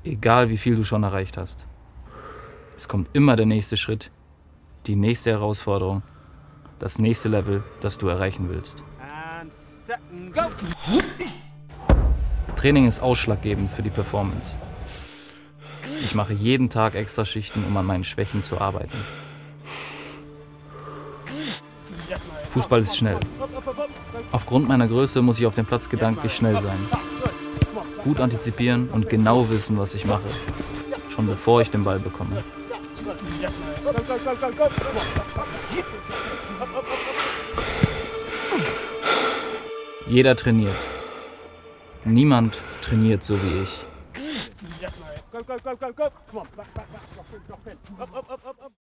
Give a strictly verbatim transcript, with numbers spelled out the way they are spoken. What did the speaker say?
Egal wie viel du schon erreicht hast. Es kommt immer der nächste Schritt, die nächste Herausforderung, das nächste Level, das du erreichen willst. Training ist ausschlaggebend für die Performance. Ich mache jeden Tag Extraschichten, um an meinen Schwächen zu arbeiten. Fußball ist schnell. Aufgrund meiner Größe muss ich auf dem Platz gedanklich schnell sein. Gut antizipieren und genau wissen, was ich mache. Schon bevor ich den Ball bekomme. Jeder trainiert. Niemand trainiert so wie ich.